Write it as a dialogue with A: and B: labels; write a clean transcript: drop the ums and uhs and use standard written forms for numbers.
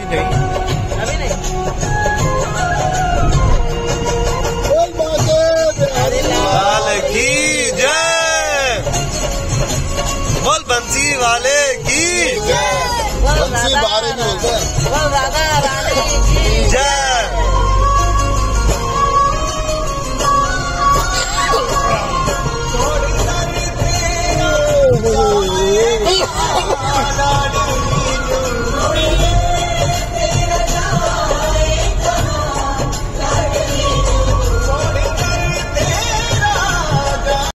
A: नहीं
B: अभी नहीं।
A: लाल की जय, बोल बंसी वाले की जय।
B: बंसी बारे में बोल राधा रानी की